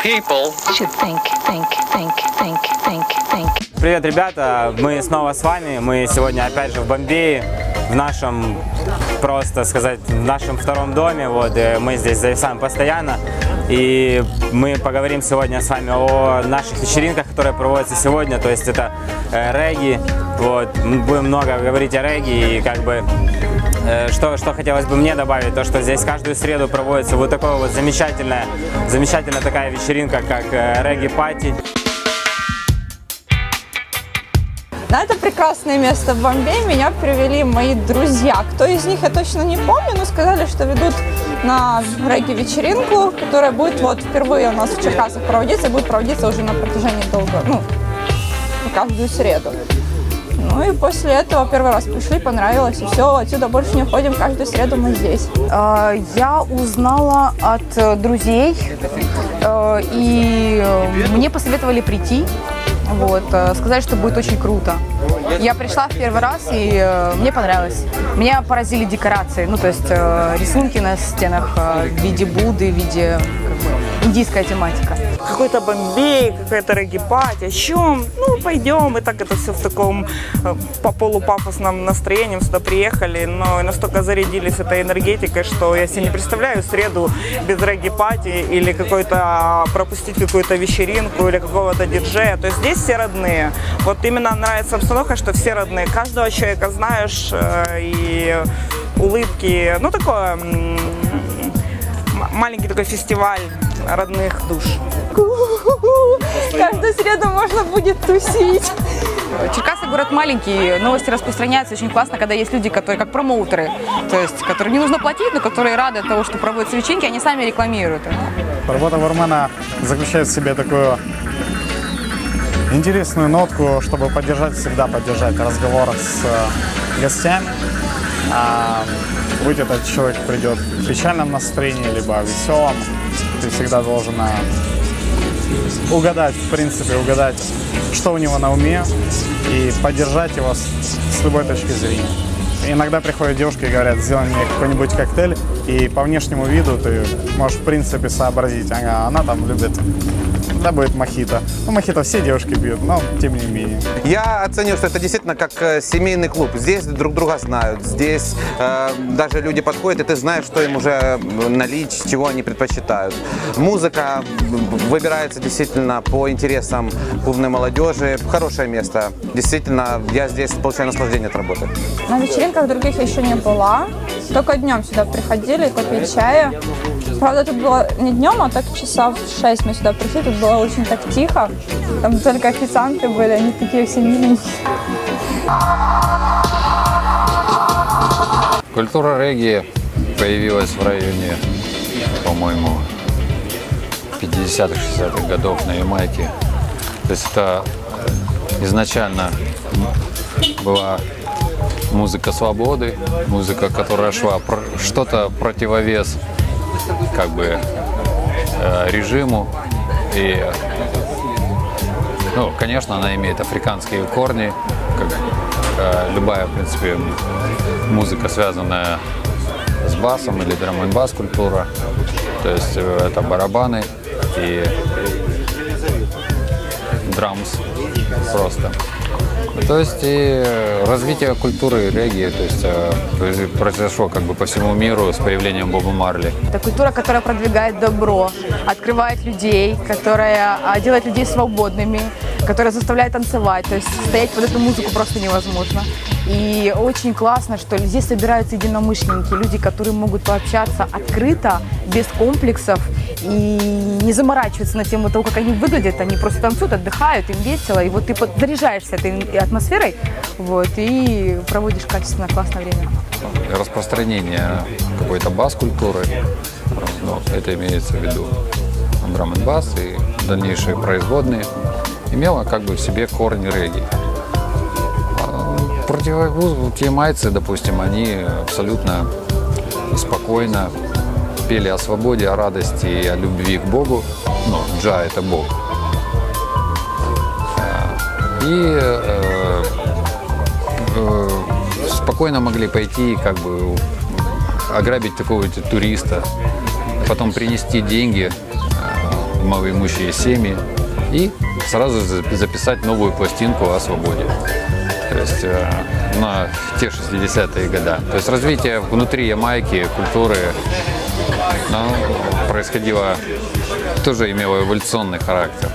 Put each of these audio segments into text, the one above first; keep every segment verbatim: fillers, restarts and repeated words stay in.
people should think, think, think, think, think, think. Привет, ребята! Мы снова с вами. Мы сегодня опять же в Бомбее, в нашем, просто сказать, в нашем втором доме. Вот, мы здесь зависаем постоянно. И мы поговорим сегодня с вами о наших вечеринках, которые проводятся сегодня. То есть это э, регги. Вот, мы будем много говорить о регги. И как бы э, что, что хотелось бы мне добавить, то что здесь каждую среду проводится вот такая вот замечательная, замечательная такая вечеринка, как э, регги-пати. На это прекрасное место в Бомбее меня привели мои друзья. Кто из них, я точно не помню, но сказали, что ведут на регги-вечеринку, которая будет вот впервые у нас в Черкасах проводиться, и будет проводиться уже на протяжении долго, ну, каждую среду. Ну и после этого первый раз пришли, понравилось, и все, отсюда больше не уходим, каждую среду мы здесь. Я узнала от друзей, и мне посоветовали прийти. Вот, сказали, что будет очень круто. Я пришла в первый раз, и э, мне понравилось. Меня поразили декорации, ну, то есть э, рисунки на стенах э, в виде Будды, в виде как бы, индийская тематика. Какой-то Бомбей, какая-то регги-пати, о чем? Ну, пойдем. И так это все в таком э, по полупафосном настроении сюда приехали, но настолько зарядились этой энергетикой, что я себе не представляю среду без регги-пати или какой-то пропустить какую-то вечеринку или какого-то диджея. То есть здесь все родные. Вот именно нравится обстановка, что все родные. Каждого человека знаешь, э, и улыбки. Ну, такое маленький такой фестиваль родных душ. Каждую среду можно будет тусить. Черкасы город маленький, новости распространяются очень классно, когда есть люди, которые как промоутеры, то есть которым не нужно платить, но которые рады того, что проводятся вечеринки, они сами рекламируют это. Работа бармена заключает в себе такую интересную нотку, чтобы поддержать, всегда поддержать разговор с э, гостями. А, будь этот человек придет в печальном настроении, либо веселом, ты всегда должен угадать, в принципе, угадать, что у него на уме, и поддержать его с, с любой точки зрения. Иногда приходят девушки и говорят: сделай мне какой-нибудь коктейль, и по внешнему виду ты можешь, в принципе, сообразить, ага, она там любит, да, будет мохито. Ну, мохито все девушки пьют, но тем не менее. Я оценил, что это действительно как э, семейный клуб. Здесь друг друга знают, здесь э, даже люди подходят, и ты знаешь, что им уже налить, чего они предпочитают. Музыка выбирается действительно по интересам клубной молодежи. Хорошее место. Действительно, я здесь получаю наслаждение от работы. На вечеринках других я еще не была. Только днем сюда приходили, попить чая. Правда, тут было не днем, а так часа в шесть мы сюда пришли. Тут было очень так тихо. Там только официанты были, они такие все миленькие. Культура регги появилась в районе, по-моему, пятидесятых-шестидесятых годов на Ямайке. То есть это изначально была музыка свободы, музыка, которая шла что-то противовес как бы э, режиму. И, ну, конечно, она имеет африканские корни, как э, любая, в принципе, музыка, связанная с басом или драм-н-бас культура. То есть э, это барабаны и драмс просто. То есть и развитие культуры регги, то есть э, произошло как бы по всему миру с появлением Боба Марли. Это культура, которая продвигает добро, открывает людей, которая делает людей свободными, которая заставляет танцевать. То есть стоять под эту музыку просто невозможно. И очень классно, что здесь собираются единомышленники, люди, которые могут пообщаться открыто, без комплексов и не заморачиваться на тему того, как они выглядят. Они просто танцуют, отдыхают, им весело. И вот ты заряжаешься этой атмосферой, вот, и проводишь качественно, классное время. Распространение какой-то бас-культуры, ну, это имеется в виду драм-н-бас и дальнейшие производные, имело как бы в себе корни регги. Противовес ямайцы, допустим, они абсолютно спокойно пели о свободе, о радости и о любви к Богу. Ну, Джа – это Бог. И э, э, спокойно могли пойти, как бы, ограбить такого туриста, потом принести деньги малоимущие семьи и сразу записать новую пластинку о свободе. То есть на те шестидесятые годы. То есть развитие внутри Ямайки, культуры, ну, происходило, тоже имело эволюционный характер.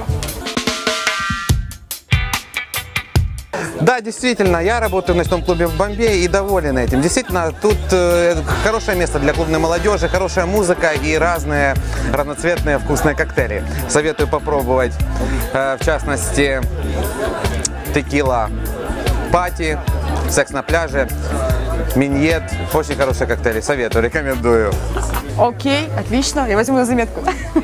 Да, действительно, я работаю в ночном клубе в Бомбее и доволен этим. Действительно, тут э, хорошее место для клубной молодежи, хорошая музыка и разные разноцветные вкусные коктейли. Советую попробовать, э, в частности, текила пати, секс на пляже, миньет. Очень хорошие коктейли. Советую, рекомендую. Окей, отлично, я возьму на заметку.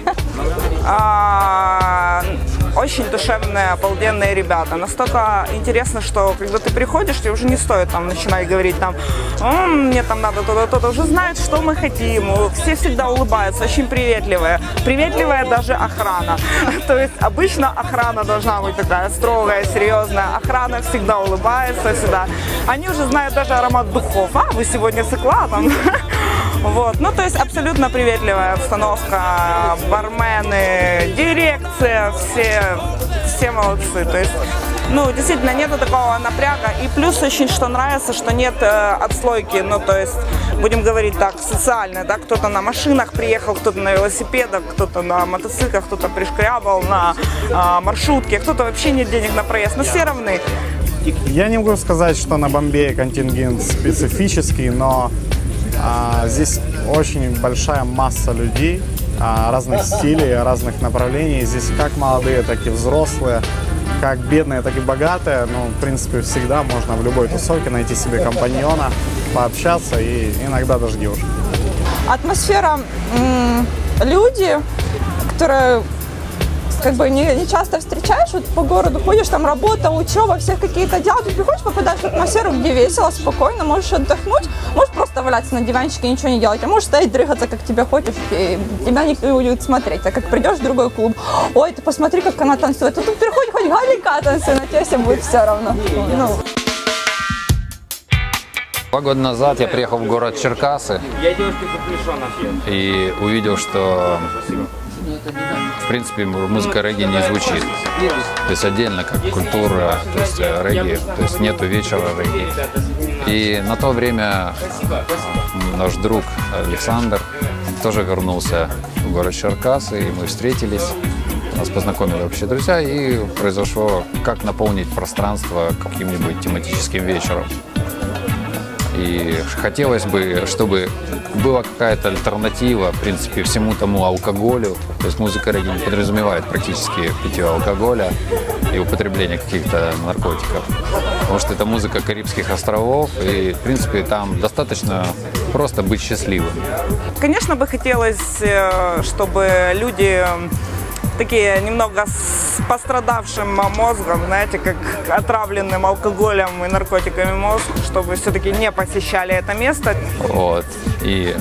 А, очень душевные, обалденные ребята. Настолько интересно, что когда ты приходишь, тебе уже не стоит там начинать говорить там, мне там надо то-то, то-то. Уже знают, что мы хотим. Все всегда улыбаются, очень приветливые. Приветливая даже охрана. То есть обычно охрана должна быть такая строгая, серьезная. Охрана всегда улыбается, всегда. Они уже знают даже аромат духов. А, вы сегодня с окладом. Вот. Ну, то есть абсолютно приветливая обстановка, бармены, дирекция, все, все молодцы. То есть, ну, действительно, нету такого напряга. И плюс очень, что нравится, что нет э, отслойки, ну, то есть, будем говорить так, социально, да, кто-то на машинах приехал, кто-то на велосипедах, кто-то на мотоциклах, кто-то пришкрябал на э, маршрутке, кто-то вообще нет денег на проезд, но все равны. Я не могу сказать, что на Бомбее контингент специфический, но а, здесь очень большая масса людей а, разных стилей, разных направлений. Здесь как молодые, так и взрослые, как бедные, так и богатые. Ну, в принципе, всегда можно в любой тусовке найти себе компаньона, пообщаться и иногда даже девушек. Атмосфера, люди, которые как бы не, не часто встречаешь, вот по городу ходишь, там работа, учеба, всех какие-то дела, ты приходишь, попадаешь в атмосферу, где весело, спокойно, можешь отдохнуть, можешь просто валяться на диванчике и ничего не делать, а можешь стоять, дрыгаться, как тебе хочешь, и тебя никто не будет смотреть. А как придешь в другой клуб, ой, ты посмотри, как она танцует, а тут приходит, хоть Галика танцует, на тебе всем будет все равно. Ну. Два года назад я приехал в город Черкассы и увидел, что в принципе музыка регги не звучит. То есть отдельно как культура, то есть регги, то есть нету вечера регги. И на то время наш друг Александр тоже вернулся в город Черкассы, и мы встретились, нас познакомили общие друзья, и произошло, как наполнить пространство каким-нибудь тематическим вечером. И хотелось бы, чтобы была какая-то альтернатива, в принципе, всему тому алкоголю. То есть музыка регги не подразумевает практически питье алкоголя и употребление каких-то наркотиков. Потому что это музыка Карибских островов, и, в принципе, там достаточно просто быть счастливым. Конечно, бы хотелось, чтобы люди такие немного с пострадавшим мозгом, знаете, как отравленным алкоголем и наркотиками мозг, чтобы все-таки не посещали это место. Вот. И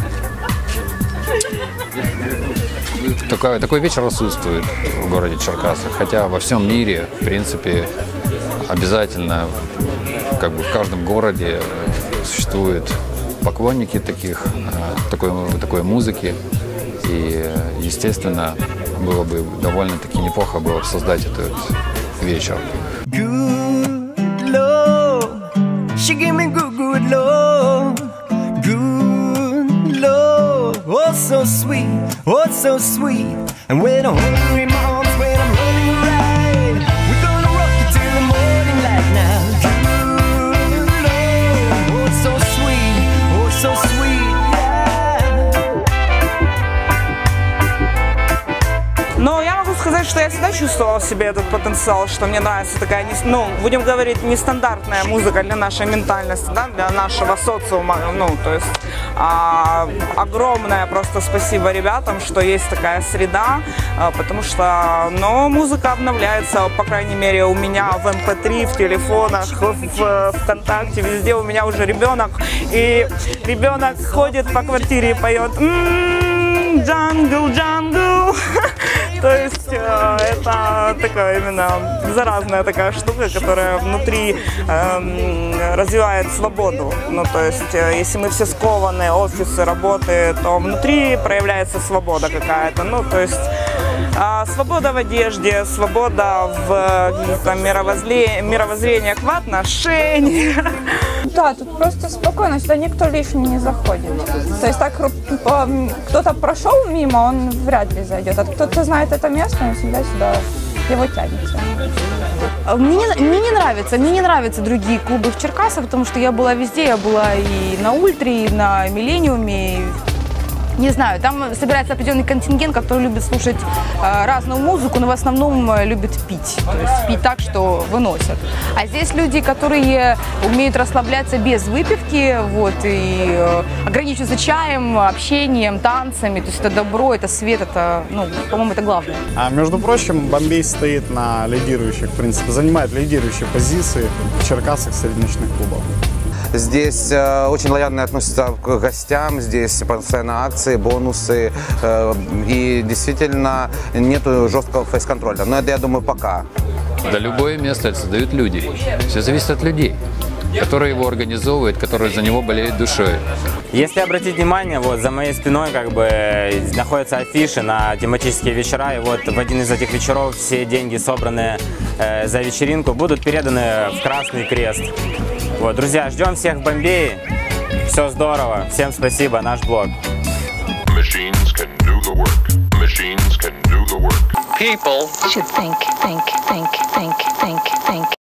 такой, такой вечер отсутствует в городе Черкассы, хотя во всем мире, в принципе, обязательно, как бы в каждом городе существуют поклонники таких, такой, такой музыки. И, естественно, было бы довольно-таки неплохо было бы создать этот вечер. Good Lord, she gave me good, good Lord, good Lord, oh so sweet, oh so sweet. And when I'm hungry in my arms, when I'm running right, we're gonna rock it till the morning light now. Good Lord, oh so sweet, oh so sweet. Но я могу сказать, что я всегда чувствовала в себе этот потенциал, что мне нравится такая, ну, будем говорить, нестандартная музыка для нашей ментальности, да, для нашего социума. Ну, то есть а, огромное просто спасибо ребятам, что есть такая среда, а, потому что, ну, музыка обновляется, по крайней мере, у меня в эм пэ три, в телефонах, в, в ВКонтакте, везде у меня уже ребенок, и ребенок ходит по квартире и поет «Джангл, джангл». То есть э, это такая именно заразная такая штука, которая внутри э, развивает свободу. Ну, то есть, э, если мы все скованы, офисы, работы, то внутри проявляется свобода какая-то. Ну, то есть, А, свобода в одежде, свобода в каких-то мировоззре- мировоззрениях, в отношениях. Да, тут просто спокойно, сюда никто лишний не заходит. То есть так по- кто-то прошел мимо, он вряд ли зайдет. А кто-то знает это место, он всегда сюда его тянется. Мне не, мне не нравится, мне не нравятся другие клубы в Черкасах, потому что я была везде, я была и на Ультре, и на Миллениуме. И, не знаю, там собирается определенный контингент, который любит слушать э, разную музыку, но в основном э, любит пить. То есть пить так, что выносят. А здесь люди, которые умеют расслабляться без выпивки, вот, и э, ограничиваются чаем, общением, танцами. То есть это добро, это свет, это, ну, по-моему, это главное. А между прочим, Бомбей стоит на лидирующих, в принципе, занимает лидирующие позиции в Черкасах среди ночных клубов. Здесь э, очень лояльно относятся к гостям, здесь постоянно акции, бонусы, э, и действительно нету жесткого фейс-контроля. Но это, я думаю, пока. Да любое место создают люди. Все зависит от людей, которые его организовывают, которые за него болеют душой. Если обратить внимание, вот за моей спиной как бы находятся афиши на тематические вечера, и вот в один из этих вечеров все деньги, собранные э, за вечеринку, будут переданы в Красный Крест. Вот, друзья, ждем всех в Бомбее. Все здорово. Всем спасибо. Наш блог. People should think, think, think, think, think, think.